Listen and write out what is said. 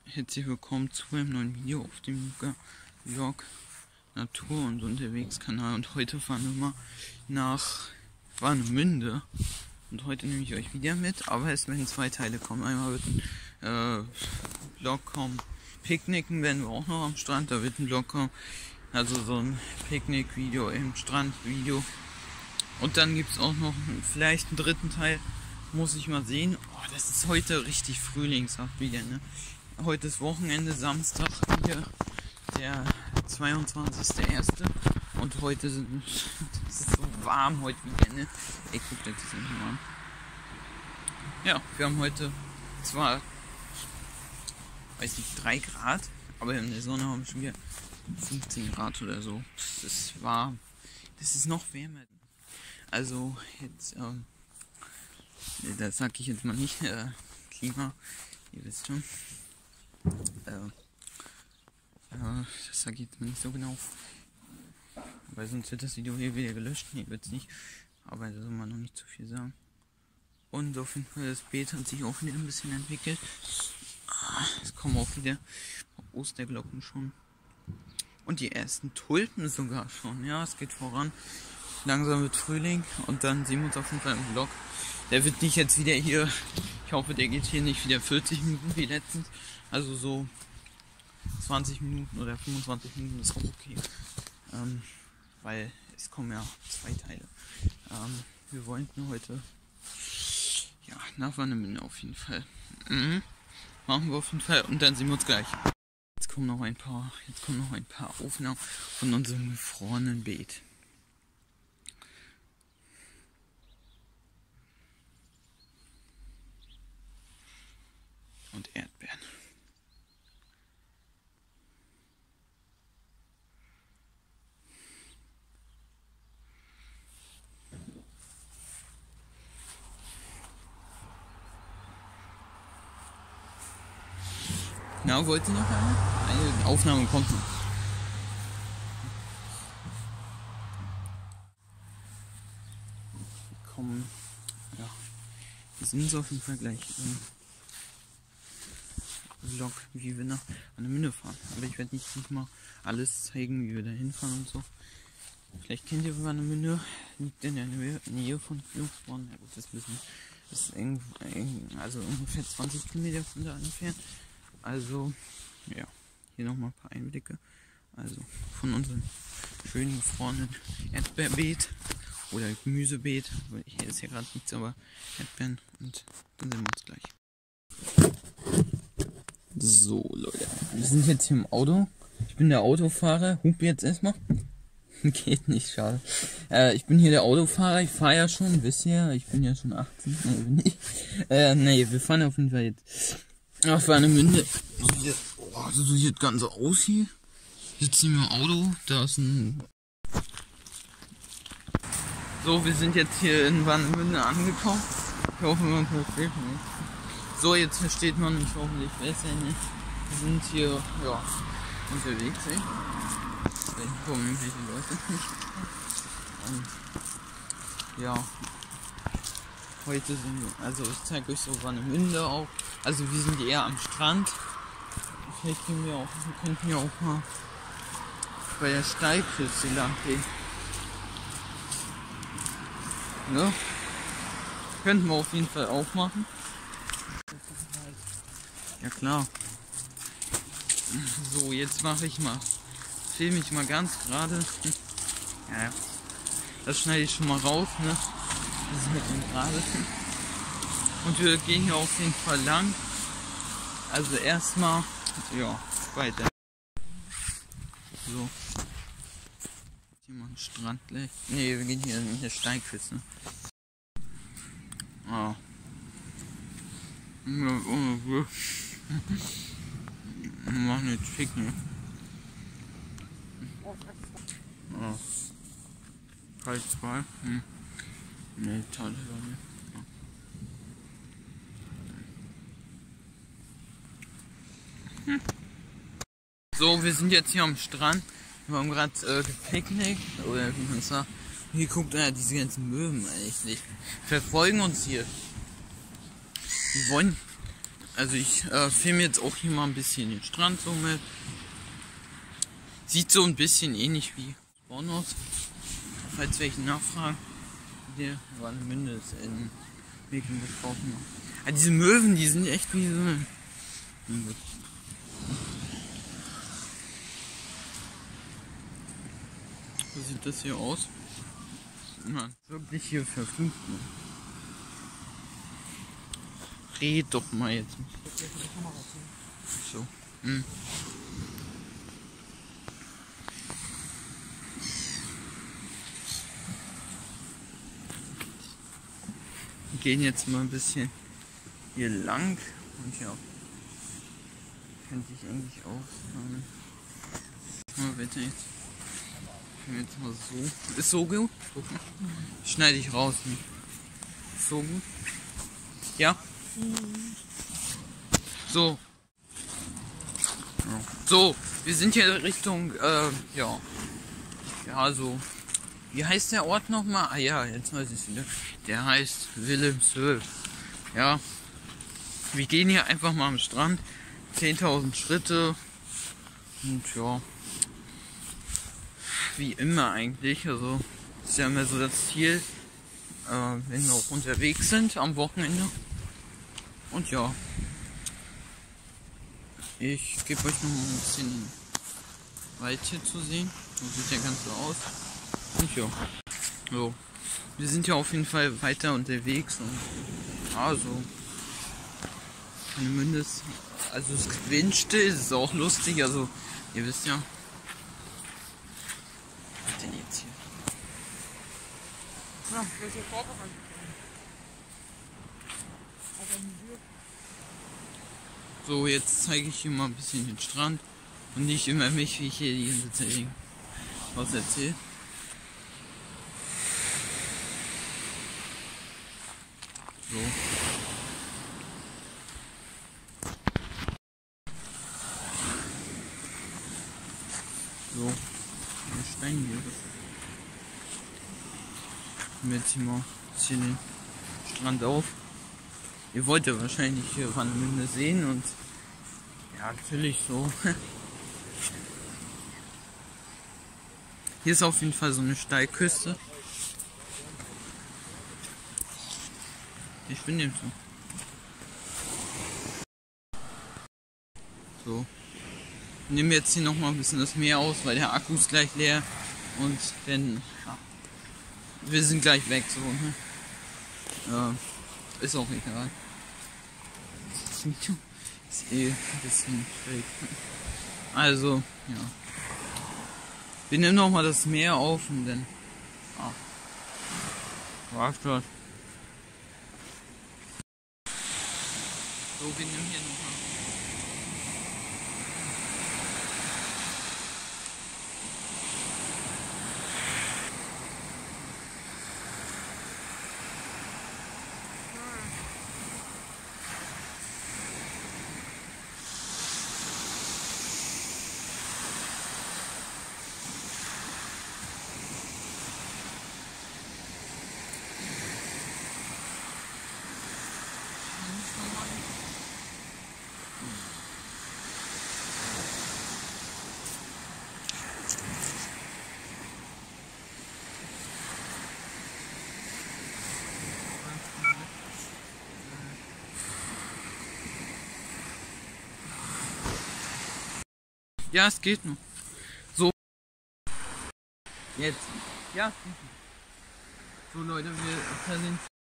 Herzlich willkommen zu einem neuen Video auf dem Vlog Natur und Unterwegs Kanal. Und heute fahren wir mal nach Warnemünde. Und heute nehme ich euch wieder mit, aber es werden zwei Teile kommen. Einmal wird ein Vlog kommen. Picknicken werden wir auch noch am Strand. Da wird ein Vlog kommen. Also so ein Picknick-Video im Strand-Video. Und dann gibt es auch noch vielleicht einen dritten Teil. Muss ich mal sehen. Oh, das ist heute richtig frühlingshaft wieder, ne? Heute ist Wochenende, Samstag hier, der 22.01. Und heute es ist so warm heute wieder, ne? Ey, guckt euch das nicht mal an. Ja, wir haben heute zwar, weiß nicht, 3 Grad, aber in der Sonne haben wir schon wieder 15 Grad oder so. Das ist warm. Das ist noch wärmer. Also jetzt, das sag ich jetzt mal nicht, Klima, ihr wisst schon. Das sag ich jetzt mal nicht so genau. Weil sonst wird das Video hier wieder gelöscht. Nee, wird's nicht. Aber da soll man noch nicht zu viel sagen. Und auf jeden Fall, das Beet hat sich auch wieder ein bisschen entwickelt. Es kommen auch wieder Osterglocken schon. Und die ersten Tulpen sogar schon. Ja, es geht voran. Langsam wird Frühling. Und dann sehen wir uns auf jeden Fall im Vlog. Der wird nicht jetzt wieder hier, ich hoffe, der geht hier nicht wieder 40 Minuten wie letztens. Also so 20 Minuten oder 25 Minuten ist auch okay. Weil es kommen ja 2 Teile. Wir wollten heute nach Warnemünde auf jeden Fall. Machen wir auf jeden Fall und dann sehen wir uns gleich. Jetzt kommen noch ein paar Aufnahmen von unserem gefrorenen Beet. Und Erdbeeren. Na, wollt ihr noch eine Aufnahme kommt noch. Kommen, ja, wir sind uns auf jeden Fall gleich Vlog, wie wir nach Warnemünde fahren. Aber ich werde nicht mal alles zeigen, wie wir da hinfahren und so. Vielleicht kennt ihr Warnemünde, liegt in der Nähe von Jungfrauen. Ja gut, das ist also ungefähr 20 Kilometer von da entfernt. Also, ja, hier nochmal ein paar Einblicke. Also von unserem schönen gefrorenen Erdbeerbeet oder Gemüsebeet. Hier ist ja gerade nichts, aber Erdbeeren, und dann sehen wir uns gleich. So, Leute, wir sind jetzt hier im Auto. Ich bin der Autofahrer. Hup jetzt erstmal. Geht nicht, schade. Ich bin hier der Autofahrer. Ich fahre ja schon, wisst ihr. Ich bin ja schon 18. Nee, bin ich. Nee, wir fahren auf jeden Fall jetzt nach Warnemünde. So sieht das Ganze aus hier. Sitzen wir im Auto. Da ist ein... So, wir sind jetzt hier in Warnemünde angekommen. Ich hoffe, man versteht mich. So, jetzt versteht man mich hoffentlich besser, ne? Wir sind hier, ja, unterwegs, ey. Vielleicht kommen irgendwelche Leute nicht. Und, ja. Heute sind wir, also ich zeige euch so Warnemünde auch. Also wir sind eher am Strand. Vielleicht können wir könnten wir auch mal bei der Steilküste lang gehen. Ja. Könnten wir auf jeden Fall auch machen. Ja klar. So, jetzt filme ich mal ganz gerade. Ja, das schneide ich schon mal raus, ne? Das ist mit dem gerade. Und wir gehen hier auf jeden Fall lang. Also erstmal, ja, weiter. So. Hier mal ein Strand gleich. Ne, wir gehen hier in der Steilküste. Ah. Wir machen jetzt Picknick. Oh. Kalt 2. Ne, toll. So, wir sind jetzt hier am Strand. Wir haben gerade gepicknickt. Oder wie man sagt. Hier guckt diese ganzen Möwen eigentlich nicht. Verfolgen uns hier. Die wollen Also ich filme jetzt auch hier mal ein bisschen den Strand so mit. Sieht so ein bisschen ähnlich wie Bornos. Falls welche nachfragen, der Warnemünde ist in Mecklenburg-Vorpommern. Ah, diese Möwen, die sind echt wie so eine... So sieht das hier aus. Man, wirklich hier verflucht. Red doch mal jetzt. So. Wir gehen jetzt mal ein bisschen hier lang und ja, könnte ich eigentlich auch mal weiter jetzt. Jetzt mal so. Ist so gut? Schneide ich raus. Ne? So gut? Ja? So. So, wir sind hier Richtung, ja. Ja, so. Wie heißt der Ort nochmal? Ah ja, jetzt weiß ich es wieder. Der heißt Wilhelmshöhe. Ja. Wir gehen hier einfach mal am Strand. 10.000 Schritte. Und ja. Wie immer eigentlich. Also, das ist ja immer so das Ziel, wenn wir auch unterwegs sind am Wochenende. Und ja. Ich gebe euch noch mal ein bisschen Wald hier zu sehen. So sieht der Ganze aus. Und ja. So. Wir sind ja auf jeden Fall weiter unterwegs und also Warnemünde ist, also es ist windstill, es ist auch lustig, also ihr wisst ja. Was ist denn jetzt hier? Ja, welche Vorbereitung? So, jetzt zeige ich hier mal ein bisschen den Strand und nicht immer mich, wie ich hier die ganze Zeit was erzähle. So. So. Der Stein hier. Nehmen wir jetzt hier mal ein bisschen den Strand auf. Ihr wollt ja wahrscheinlich hier Warnemünde sehen und ja, natürlich so. Hier ist auf jeden Fall so eine Steilküste. Ich bin dem so. Ich nehme jetzt hier noch mal ein bisschen das Meer aus, weil der Akku ist gleich leer und wenn ja, wir sind gleich weg so. Ne? Ist auch egal. Ist eh ein bisschen schräg. Also, ja. Wir nehmen noch mal das Meer auf und dann. Ah. Warte. So, wir nehmen hier noch mal. Ja, es geht noch. So. Jetzt. Ja. So Leute, wir sind